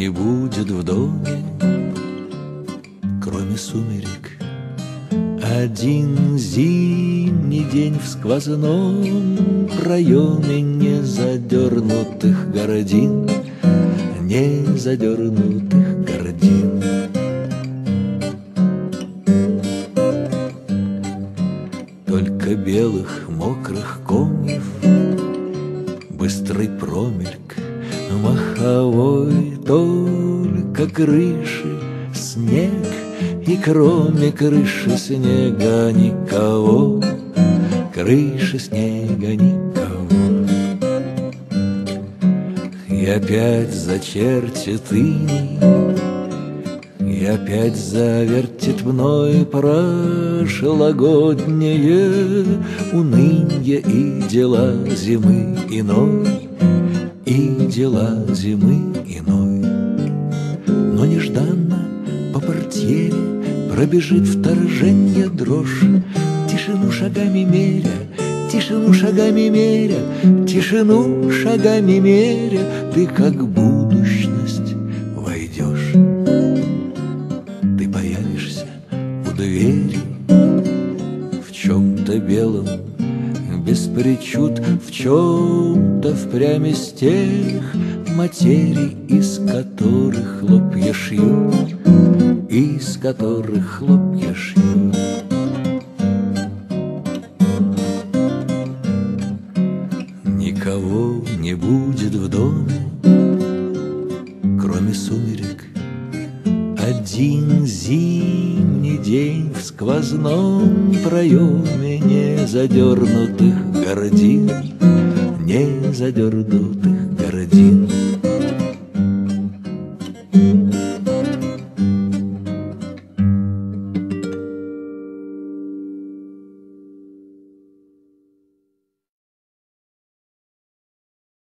не будет в доме, кроме сумерек. Один зимний день в сквозном проеме незадернутых гордин, незадернутых гордин. Только белых мокрых комьев быстрый промельк маховой, только крыши снег, и кроме крыши снега никого, крыши снега никого. И опять зачертит иней, и опять завертит мной прошлогоднее унынье и дела зимы иной, и дела зимы иной. Но нежданно по портьере пробежит вторженье дрожь, тишину шагами меря, тишину шагами меря, тишину шагами меря, ты как будущность войдешь. Ты появишься у двери в чем-то белом, без причуд, в чем-то впрямь из тех материй, из которых хлопья шьют, из которых хлопья шьют. Никого не будет в доме, кроме сумерек. Один зимний день в сквозном проеме незадернутых гордин, незадернутых гордин.